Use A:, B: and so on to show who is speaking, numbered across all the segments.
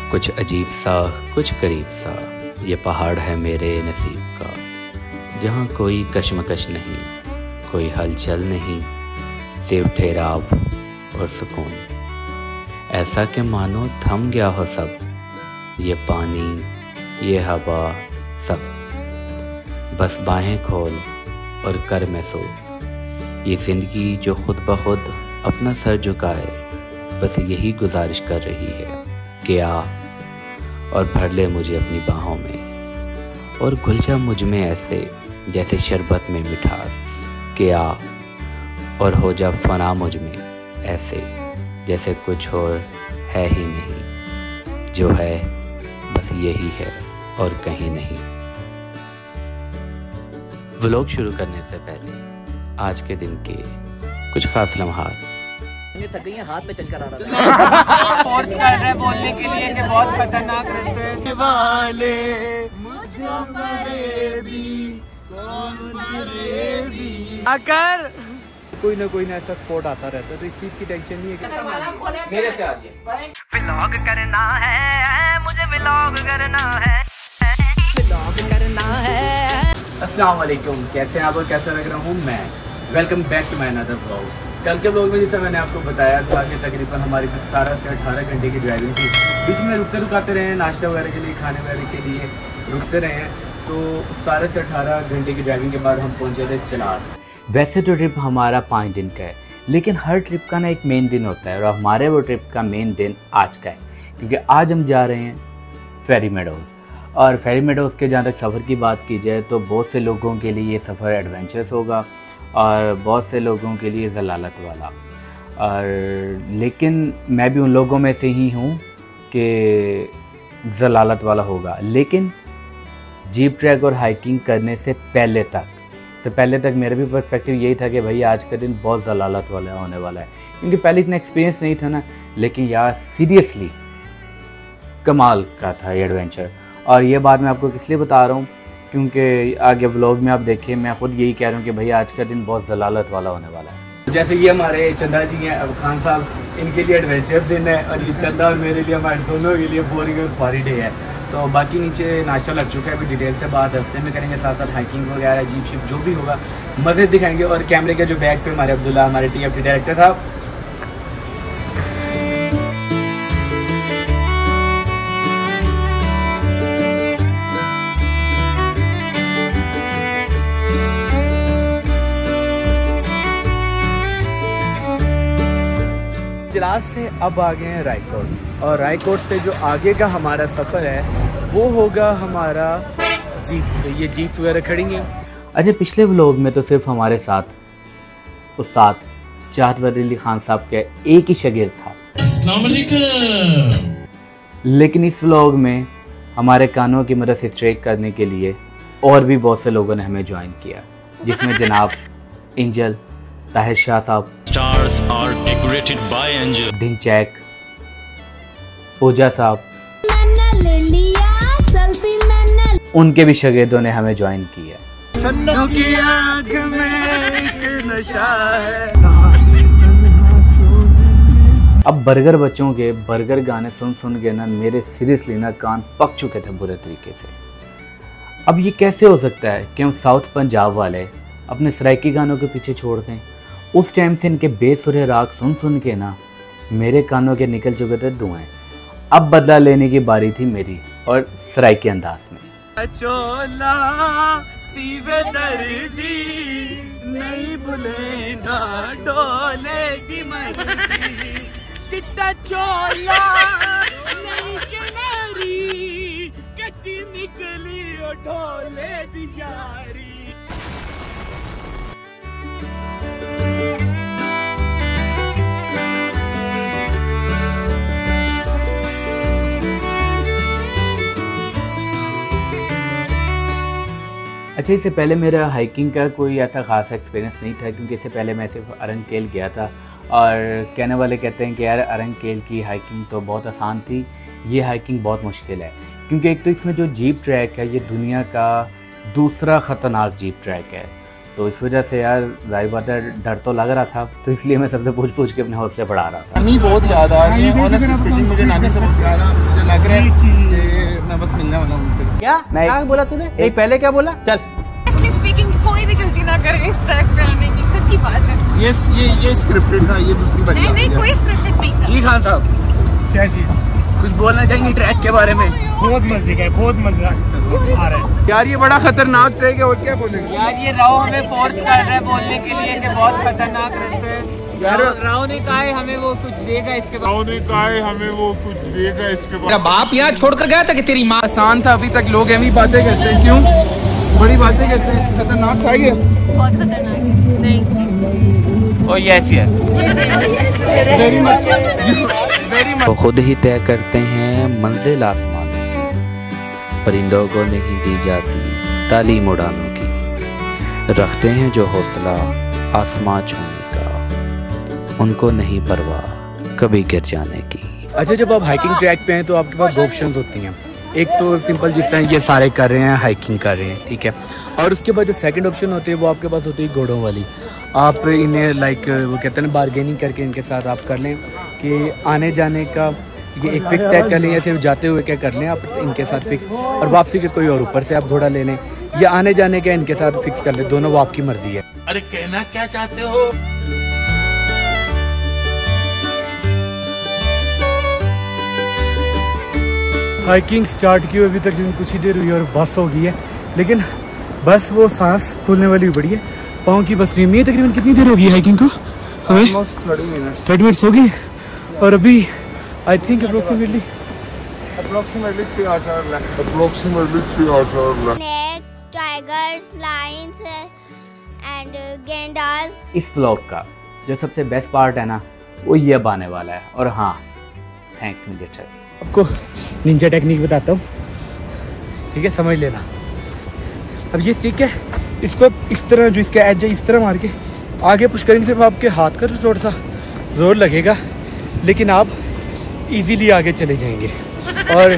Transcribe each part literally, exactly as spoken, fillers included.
A: कुछ अजीब सा कुछ करीब सा ये पहाड़ है मेरे नसीब का, जहाँ कोई कश्मकश नहीं, कोई हलचल नहीं, सिर्फ ठहराव और सुकून। ऐसा कि मानो थम गया हो सब, ये पानी ये हवा सब, बस बाहें खोल और कर महसूस। ये ज़िंदगी जो खुद ब खुद अपना सर झुकाए, बस यही गुजारिश कर रही है कि आ और भर ले मुझे अपनी बाहों में, और घुल जा मुझ में ऐसे जैसे शरबत में मिठास। कि आ और हो जा फना मुझ में ऐसे जैसे कुछ और है ही नहीं, जो है बस यही है और कहीं नहीं। व्लॉग शुरू करने से पहले आज के दिन के कुछ खास लम्हात।
B: थक गई हैं, हाथ में चलकर आ रहा था।
C: फोर्स कर रहे हैं बोलने के लिए कि बहुत खतरनाक रास्ते
B: वाले मुझको फरेबी कौन फरेबी
C: आकर कोई ना कोई ना ऐसा स्पॉट आता रहता है, तो इस चीज की टेंशन नहीं है कि
A: मेरे से आ रही
D: व्लॉग करना है, मुझे व्लॉग करना है, व्लॉग करना है।
C: अस्सलाम वालेकुम, कैसे हैं आप और कैसा लग रहा हूँ मैं। Welcome back to my another vlog. कल के व्लॉग में जैसे मैंने आपको बताया था कि तकरीबन हमारी सतारह से अठारह घंटे की ड्राइविंग थी। बीच में रुकते रुकाते रहे, नाश्ता वगैरह के लिए, खाने वगैरह के लिए रुकते रहे हैं। तो सतारह से अठारह घंटे की ड्राइविंग के बाद हम पहुँचे थे चिनार।
A: वैसे तो ट्रिप हमारा पाँच दिन का है, लेकिन हर ट्रिप का ना एक मेन दिन होता है, और हमारे वो ट्रिप का मेन दिन आज का है, क्योंकि आज हम जा रहे हैं फेरी मेडोज़। और फेरी मेडोज़ के जहाँ तक सफ़र की बात की जाए तो बहुत से लोगों के लिए ये सफ़र एडवेंचरस होगा और बहुत से लोगों के लिए ज़लालत वाला। और लेकिन मैं भी उन लोगों में से ही हूँ कि ज़लालत वाला होगा। लेकिन जीप ट्रैक और हाइकिंग करने से पहले तक से पहले तक मेरा भी पर्सपेक्टिव यही था कि भाई आज का दिन बहुत ज़लालत वाला होने वाला है, क्योंकि पहले इतना एक्सपीरियंस नहीं था ना। लेकिन यार सीरियसली कमाल का था ये एडवेंचर। और ये बात मैं आपको किस लिए बता रहा हूँ, क्योंकि आगे व्लॉग में आप देखिए मैं ख़ुद यही कह रहा हूँ कि भाई आज का दिन बहुत ज़लालत वाला होने वाला है।
C: जैसे ये हमारे चंदा जी हैं, अब खान साहब, इनके लिए एडवेंचरस दिन है, और ये चंदा और मेरे लिए, हमारे दोनों के लिए बोरिंग और ख्वारी डे है। तो बाकी नीचे नाश्ता लग चुका है, अभी डिटेल से बात रास्ते में करेंगे, साथ साथ हाइकिंग वगैरह जीप शिप जो भी होगा मज़े दिखाएंगे। और कैमरे के जो बैक पे हमारे अब्दुल्ला, हमारे टी एफ टी डायरेक्टर साहब, चिराज से अब आ गए हैं रायकोट, और रायकोट से जो आगे का हमारा सफ़र है वो होगा हमारा जीप। तो ये जीप वगैरह खड़ी हैं।
A: अच्छा, पिछले व्लॉग में तो सिर्फ हमारे साथ उस्ताद चाहत अली खान साहब के एक ही शागिर्द था, लेकिन इस व्लॉग में हमारे कानों की मदद से स्ट्रेक करने के लिए और भी बहुत से लोगों ने हमें ज्वाइन किया, जिसमें जनाब एंजल, ताहिर शाह साहब,
E: Stars are decorated by angel.
A: Dhinchak, पूजा साहब, उनके भी शागिर्दों ने हमें ज्वाइन किया। अब बर्गर बच्चों के बर्गर गाने सुन सुन के ना मेरे सीरियसली ना कान पक चुके थे बुरे तरीके से। अब ये कैसे हो सकता है कि हम साउथ पंजाब वाले अपने सराइकी गानों के पीछे छोड़ दें। उस टाइम से इनके बेसुरे राग सुन सुन के ना मेरे कानों के निकल चुके थे धुएं। अब बदला लेने की बारी थी मेरी, और सराइकी अंदाज में।
C: चोला सीवे दर्जी नहीं भूले ना डोले की मर्जी, चिट्टा चोला नहीं किनारी, कच्ची निकली और ढोले दी यारी।
A: अच्छा, इससे पहले मेरा हाइकिंग का कोई ऐसा ख़ास एक्सपीरियंस नहीं था, क्योंकि इससे पहले मैं सिर्फ अरंगकेल गया था। और कहने वाले कहते हैं कि यार अरंगकेल की हाइकिंग तो बहुत आसान थी, ये हाइकिंग बहुत मुश्किल है, क्योंकि एक तो इसमें जो जीप ट्रैक है ये दुनिया का दूसरा ख़तरनाक जीप ट्रैक है। तो इस वजह से यार जाहिर बात है डर तो लग रहा था, तो इसलिए मैं सबसे पूछ पूछ के अपने हौसले बढ़ा रहा था।
B: नानी बहुत याद आ रही है, ऑनेस्टली स्पीकिंग मुझे नानी से बहुत प्यार है। मुझे लग रहा है
C: क्या क्या बोला तूने? एक पहले क्या बोला? चल
F: स्पीकिंग कोई भी गलती ना करे इस ट्रैक पे आने की, सच्ची बात है।
G: ये ये ये स्क्रिप्टेड था, ये दूसरी बात
F: नहीं नहीं कोई स्क्रिप्टेड नहीं था।
C: जी खान साहब क्या चीज कुछ बोलना चाहेंगे ट्रैक के बारे में?
H: बहुत मजे का है, बहुत मजा आ रहा है
C: यार, ये बड़ा खतरनाक ट्रैक है और क्या बोलेंगे
B: यार। ये राव हमें फोर्स कर रहा है बोलने के लिए कि बहुत खतरनाक रास्ते है यार। राव ने कहा है हमें वो कुछ देगा इसके बाद,
G: राव ने कहा है हमें वो कुछ देगा इसके बाद।
B: मेरा बाप यहाँ छोड़कर गया था कि तेरी माँ।
C: आसान था, अभी तक लोग ऐसी बातें करते हैं, क्यों बड़ी बातें करते हैं? खतरनाक था ये,
F: बहुत खतरनाक है। नहीं
B: oh yes yes
C: very much very much.
A: वो खुद ही तय करते हैं मंजिल आसमानों की, परिंदों को नहीं दी जाती तालीम उड़ानों की। रखते हैं जो हौसला आसमां छूने का, उनको नहीं परवाह कभी गिर जाने की।
C: अच्छा, जब आप हाइकिंग ट्रैक पे हैं तो आपके पास दो ऑप्शंस होती हैं। एक तो सिंपल जिस तरह ये सारे कर रहे हैं, हाइकिंग कर रहे हैं, ठीक है। और उसके बाद जो सेकंड ऑप्शन होती है वो आपके पास होती है घोड़ों वाली। आप इन्हें लाइक वो कहते हैं बारगेनिंग करके इनके साथ आप कर लें कि आने जाने का ये एक फिक्स सेट कर लें, या सिर्फ जाते हुए क्या कर लें आप इनके साथ फिक्स, और वापसी के कोई और ऊपर से आप घोड़ा ले लें, या आने जाने का इनके साथ फिक्स कर लें। दोनों वो आपकी मर्जी है।
G: अरे कहना क्या चाहते हो?
H: हाइकिंग स्टार्ट की अभी तक कुछ ही देर हुई और बस हो गई है, लेकिन बस वो सांस फूलने वाली बड़ी है, पाँव की बस नहीं। ये तकरीबन कितनी देर होगी हाइकिंग को? हमें
C: थर्टी मिनट्स
H: थर्टी मिनट्स हो गई, और अभी I think approximately
G: approximately three hours are left approximately three hours are left
I: Snakes, tigers, lions and गेंडास।
A: इस व्लॉग का जो सबसे बेस्ट पार्ट है ना, वो ये अब आने वाला है। और हाँ, थैंक्स मीडिया।
H: आपको निंजा टेक्निक बताता हूँ, ठीक है, समझ लेना। अब ये स्टिक है, इसको इस तरह जो इसका एज है इस तरह मार के आगे पुश करेंगे, सिर्फ आपके हाथ का तो थोड़ा सा जोर लगेगा, लेकिन आप इजीली आगे चले जाएंगे और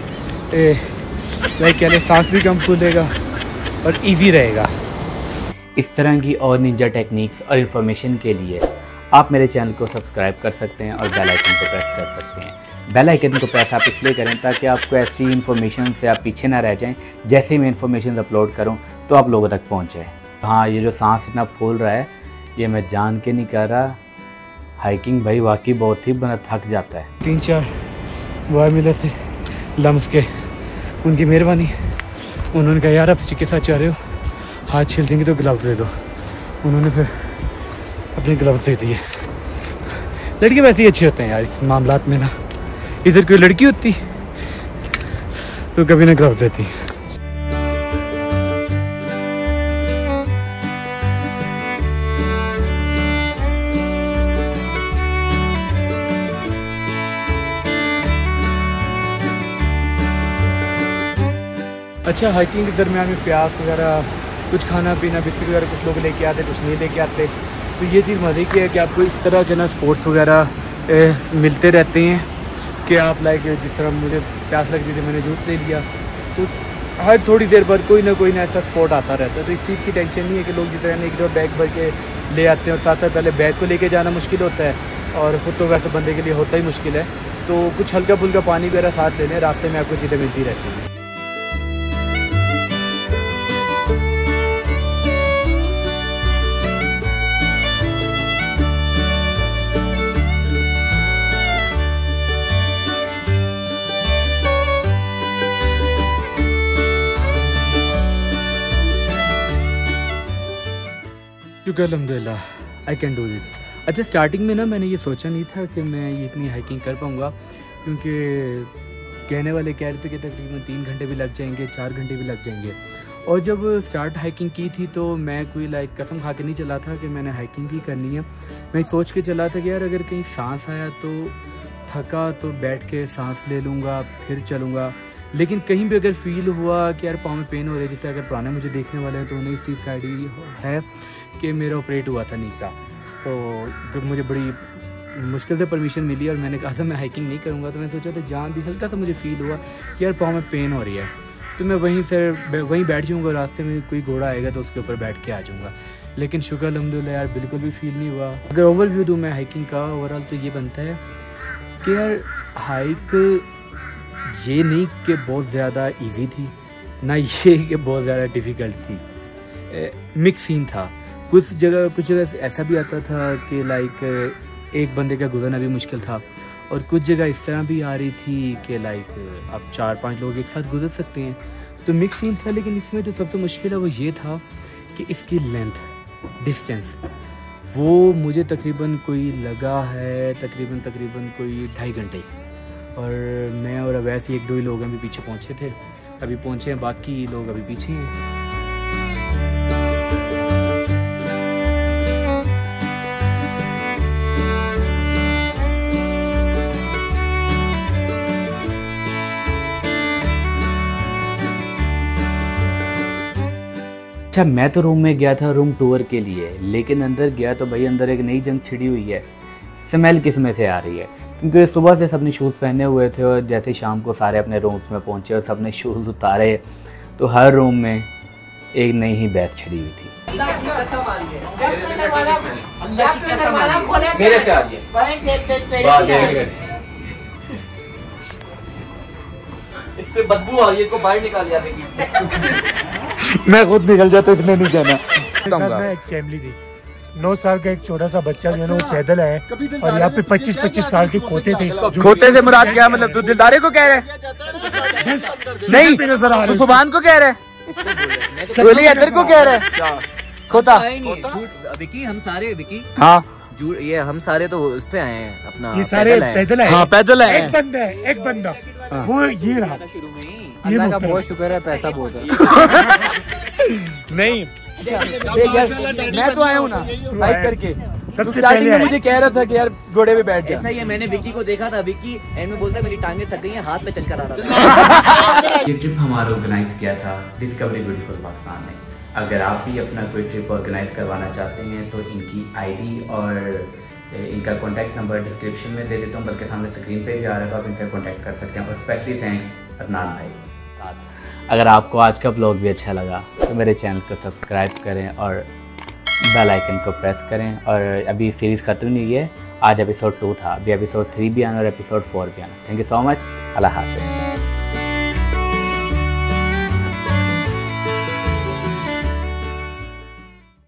H: लाइक क्या सांस भी कम फूलेगा और इजी रहेगा।
A: इस तरह की और निंजा टेक्निक्स और इन्फॉर्मेशन के लिए आप मेरे चैनल को सब्सक्राइब कर सकते हैं और बेल आइकन को प्रेस कर सकते हैं। बेल आइकन को प्रेस आप इसलिए करें ताकि आपको ऐसी इन्फॉर्मेशन से आप पीछे ना रह जाएं। जैसे ही मैं इन्फॉर्मेशन अपलोड करूं तो आप लोगों तक पहुंचे। हाँ, ये जो सांस इतना फूल रहा है ये मैं जान के नहीं कर रहा। हाइकिंग भाई वाकई बहुत ही बना थक जाता है।
H: तीन चार बॉय मिले थे लम्स के, उनकी मेहरबानी। उन्होंने कहा यार आप स्टिक के साथ चाह रहे हो, हाथ छिल देंगे तो ग्लव्स दे दो। उन्होंने फिर अपने ग्लव्स दे दिए। लड़के वैसे ही अच्छे होते हैं यार इस मामलात में ना। इधर कोई लड़की होती तो कभी ना ग्लव्स देती। अच्छा, हाइकिंग के दरमियान में प्यास वगैरह कुछ खाना पीना बिस्किट वगैरह कुछ लोग लेके आते, कुछ नहीं लेके आते। तो ये चीज़ मज़े की है कि आपको इस तरह के ना स्पोर्ट्स वगैरह मिलते रहते हैं कि आप लाइक जिस तरह मुझे प्यास लगती थी मैंने जूस ले लिया, तो हर थोड़ी देर बाद कोई ना कोई ना ऐसा स्पॉट आता रहता है। तो इस चीज़ की टेंशन नहीं है कि लोग जिस तरह एक दो बैग भर के ले आते हैं और साथ साथ पहले बैग को लेके जाना मुश्किल होता है और खुद तो वैसे बंदे के लिए होता ही मुश्किल है। तो कुछ हल्का फुल्का पानी वगैरह साथ ले लें, रास्ते में आपको चीज़ें मिलती रहती हैं। शुक्र अल्हम्दुलिल्लाह आई कैन डू दिस। अच्छा, स्टार्टिंग में ना मैंने ये सोचा नहीं था कि मैं ये इतनी हाइकिंग कर पाऊँगा, क्योंकि कहने वाले कह रहे थे कि तकरीबन तीन घंटे भी लग जाएंगे, चार घंटे भी लग जाएंगे। और जब स्टार्ट हाइकिंग की थी तो मैं कोई लाइक कसम खा के नहीं चला था कि मैंने हाइकिंग ही करनी है। मैं सोच के चला था कि यार अगर कहीं सांस आया तो थका तो बैठ के सांस ले लूँगा फिर चलूँगा। लेकिन कहीं भी अगर फील हुआ कि यार पाँव में पेन हो रही है, जैसे अगर पुराने मुझे देखने वाले हैं तो उन्हें इस चीज़ का आइडिया है कि मेरा ऑपरेट हुआ था नी का। तो जब मुझे बड़ी मुश्किल से परमिशन मिली और मैंने कहा था मैं हाइकिंग नहीं करूँगा, तो मैं सोचा था जहाँ भी हल्का सा मुझे फील हुआ कि यार पाँव में पेन हो रही है तो मैं वहीं से वहीं बैठ जाऊँगा, रास्ते में कोई घोड़ा आएगा तो उसके ऊपर बैठ के आ जाऊँगा। लेकिन शुक्र अल्हम्दुलिल्लाह यार बिल्कुल भी फील नहीं हुआ। अगर ओवरव्यू दूँ मैं हाइकिंग का ओवरऑल तो ये बनता है कि यार हाइक ये नहीं कि बहुत ज़्यादा इजी थी, ना ये कि बहुत ज़्यादा डिफ़िकल्ट थी। मिक्स सीन था, कुछ जगह कुछ जगह ऐसा भी आता था कि लाइक एक बंदे का गुजरना भी मुश्किल था, और कुछ जगह इस तरह भी आ रही थी कि लाइक आप चार पांच लोग एक साथ गुजर सकते हैं। तो मिक्स सीन था, लेकिन इसमें जो सबसे मुश्किल है वो ये था कि इसकी लेंथ, डिस्टेंस, वो मुझे तकरीबन कोई लगा है तकरीबन तकरीबन कोई ढाई घंटे, और मैं और वैसे एक दो ही लोग अभी पीछे पहुंचे थे, अभी पहुंचे हैं, बाकी लोग अभी पीछे हैं।
A: अच्छा, मैं तो रूम में गया था रूम टूर के लिए, लेकिन अंदर गया तो भाई अंदर एक नई जंग छिड़ी हुई है। स्मेल किस में से आ रही है, क्योंकि सुबह से सबने शूज़ पहने हुए थे और जैसे शाम को सारे अपने रूम्स में पहुंचे और सबने शूज़ उतारे तो हर रूम में एक नई ही बहस छिड़ी हुई थी।
C: मेरे से आ रही है, इससे बदबू आ रही है, इसको बाहर निकाल दिया देखिए।
H: मैं खुद निकल जाता, इसमें नहीं जाना।
J: एक फैमिली थी, नौ साल का एक छोटा सा बच्चा जो है ना वो पैदल है, और यहाँ पे पच्चीस पच्चीस साल के खोते थे।
C: खोते से मुराद क्या, मतलब तू दिलदारे को कह रहे हैं? नहीं,
J: नजर आ
C: तू सुभान को कह रहे हैं? गोली अदर को कह रहे हैं? खोता
B: विकी, हम सारे विकी,
C: हाँ
B: ये हम सारे तो उस पे आए हैं अपना,
J: ये सारे पैदल है।
C: हाँ पैदल है।
J: एक बंदा है, एक बंदा वो ये रहा।
B: अल्लाह का बहुत शुक्र है, पैसा बहुत है।
C: नहीं मैं तो आया हूँ ना बाइक करके,
J: सबसे पहले
C: मुझे कह रहा था कि यार घोड़े पे बैठ जा।
B: ऐसा ही है, मैंने विक्की को देखा था, विक्की एंड में बोलता है मेरी टांगे थक गई हैं, हाथ में चलकर आ रहा था।
A: ये ट्रिप हमारा ऑर्गेनाइज किया था डिस्कवरी ब्यूटीफुल पाकिस्तान ने। अगर आप भी अपना कोई ट्रिप ऑर्गेनाइज करवाना चाहते हैं तो इनकी आईडी और इनका कॉन्टैक्ट नंबर डिस्क्रिप्शन में दे देता हूँ, बल्कि सामने स्क्रीन पे भी आ रहा है, तो आप इनसे कॉन्टैक्ट कर सकते हैं। और स्पेशली थैंक्स अदनान भाई। अगर आपको आज का ब्लॉग भी अच्छा लगा तो मेरे चैनल को सब्सक्राइब करें और बेल आइकन को प्रेस करें। और अभी सीरीज़ ख़त्म नहीं हुई है, आज एपिसोड टू था, अभी एपिसोड थ्री भी आना और एपिसोड फोर भी आना। Thank you so much, Allah हाफिज़।